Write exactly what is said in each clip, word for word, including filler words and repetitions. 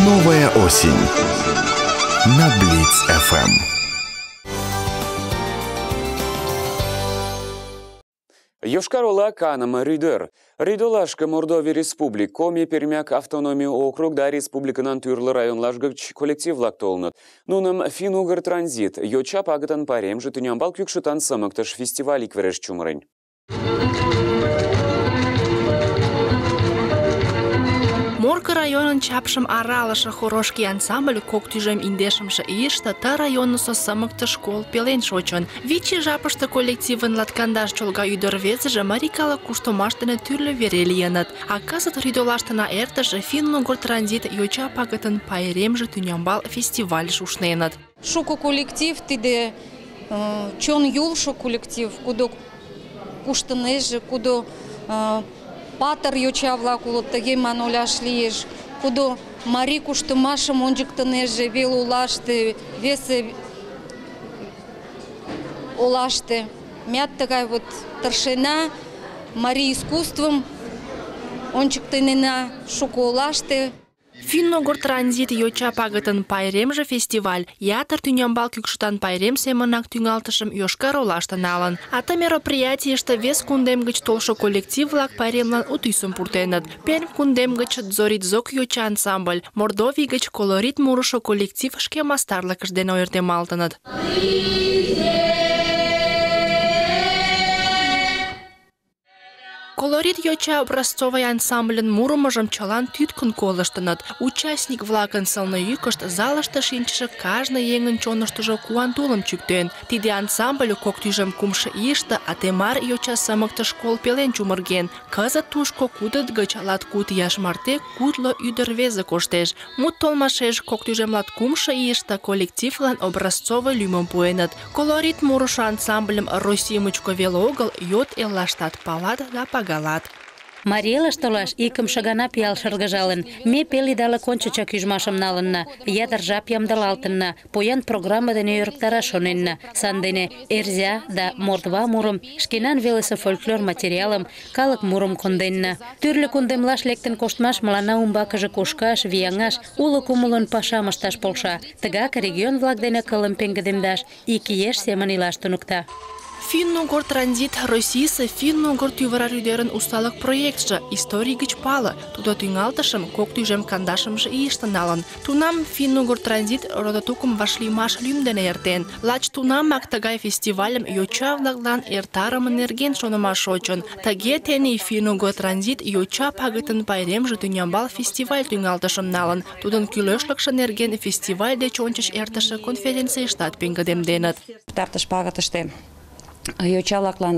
Новая осень на Блиц эф эм. Йошкар-Ола канама Ридер. Ридолашка Мордовия Республик, Коми Пермяк автономию округ да республиканан тюрлы районлашгыч коллектив лактолнат. Нуным Финугар транзит, йоча пагатан парем же тунямбал кюкшутан самыктыш фестиваль иквереш чумрынь. Морка районын чапшым аралышы хорошки ансамбль кок тӱжем индешымше ийыште ты районысо сымыкты школ пелен шочын. Вичи жапыште коллективын латкандаш чолга ӱдыр-рвезыже марий калык куштымаш дене тӱрлӧ вере лийыныт. А кызыт Ридолаштына эртыше Финн-Угор транзит йоча пагытын пайремже тӱнямбал фестивальыш ушненыт. Шуко коллектив тиде э, чон юлшо коллектив, кудо куштынеже, кудо э, патыр йоча-влак улыт, тыге маноляш лиеш, кудо марий куштымашым ончыктынеже вел олаште, весе олаште. Мят тыгай вот тыршена, марий искусствым ончыктынена шуко олаште. Финн-Угор транзит йоча пагытын пайремже фестиваль ятыр тӱнямбал кӱкшытан пайрем семынак тӱҥалтышым Йошкар-Олаште налын. А ты мероприятийыште вес кундем гыч толшо коллектив-влак пайремлан у тӱсым пуртеныт. Пермь кундем гыч Дзоритзок йоча ансамбль, Мордовий гыч колорит мурышо коллектив шке мастарлыкышт дене ойыртемалтыныт. Колорит йоча образцовый ансамбльын мурымыжым чылан тӱткын колыштыныт. Участник-влакын сылне йӱкышт залыште шинчыше кажне еҥын чоныштыжо куан тулым чӱктен. Тиде ансамбль кок тӱжем кумшо ийыште Атемар йоча сымыкты школ пелен чумырген. Кызыт тушко кудыт гыч латкуд ияш марте кудло ӱдыр-рвезе коштеш. Мут толмашеш кок тӱжем латкумшо ийыште коллективлан образцовый лӱмым пуэныт. Колорит мурышо ансамбльым Россий мучко веле огыл йот эллаштат палат да пагалат. Марий элыш толаш икымше гана пиал шыргыжалын. Ме пел идалык ончычак ӱжмашым налынна, ятыр жап ямдылалтынна, поян программа дене ӧрыктараш шоненна. Сандене Эрзя да Мордва мурым, шкенан велысе фольклор материалым, калык мурым конденна. Тӱрлӧ кундемлаш лектын коштмаш мыланна умбакыже кошкаш, вияҥаш, уло кумылын пашам ышташ полша. Тыгак регион-влак дене кылым пеҥгыдемдаш, ик еш семын илаш туныкта. Финн-Угор транзит Российысе Финн-Угор тӱвыра ӱдырын усталык проектше историй гыч пале. Тудо тӱҥалтышым кок тӱжем кандашымше ийыште налын. Тунам Финн-Угор транзит родо-тукым вашлиймаш лӱм дене эртен. Лач тунамак тыгай фестивальым йоча-влаклан эртарыме нерген шонымаш шочын. Тыге тений Финн-Угор транзит йоча пагытын пайремже тӱнямбал фестиваль тӱҥалтышым налын. Тудын кӱлешлыкшӧ нерген фестиваль деч ончыч эртыше конференцийыштат пеҥгыдемденыт. Пытартыш пагытыште йоча-влаклан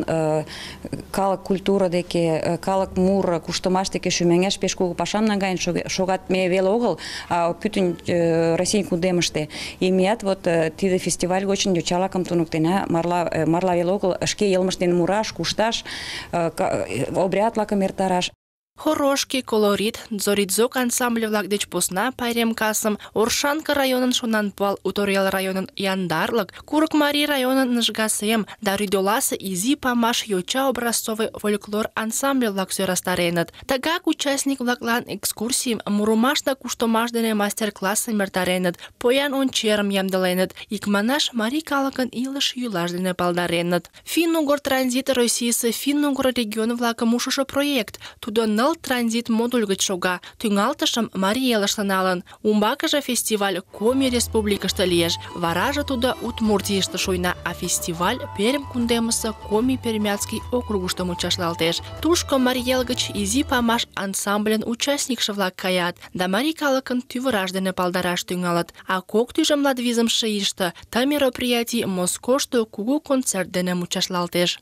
калык культура деке, калык мур куштымаш деке шӱмеҥаш пеш кугу пашам наҥгаен шогат ме веле огыл, а пӱтынь Россий кундемыште. И меат вот тиде фестиваль гочын йоча-влакым туныктена, марла марла веле огыл, шке йылмышт дене мураш, кушташ, обряд-влакым эртараш. Хорошки, Колорит, Дзоритзок ансамбль-влак деч посна пайрем касым, Оршанка районын Шонанпал, Уторял районын Яндарлык, Курыкмарий районын Ныжгасем да Ридоласе изи памаш йоча образцовый фольклор ансамбль-влак сӧрастареныт. Тыгак участник-влаклан экскурсийым, мурымаш да куштымаш дене мастер-классым эртареныт, поян ончерым ямдыленыт, икманаш марий калыкын илыш йӱлаш дене палдареныт. Финн-Угор транзит Российысе Финн-Угор регион-влакым ушышо проект. Тудо ныл транзит модуль гыч шога. Тӱҥалтышым Марий элыште налын. Умбакыже фестиваль Коми республикыште лиеш. Вараже тудо Удмуртийыште шуйна, а фестиваль Пермь кундемысе Коми Пермяцкий округышто мучашлалтеш. Тушко Марий эл гыч изи памаш ансамбльын участникше-влак каят, да марий калыкын тӱвыраш дене палдараш тӱҥалыт. А кок тӱжем латвизымше ийыште ты мероприятий Москошто кугу концерт дене мучашлалтеш.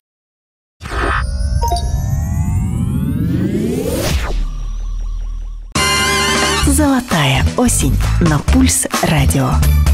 Золотая осень на Пульс радио.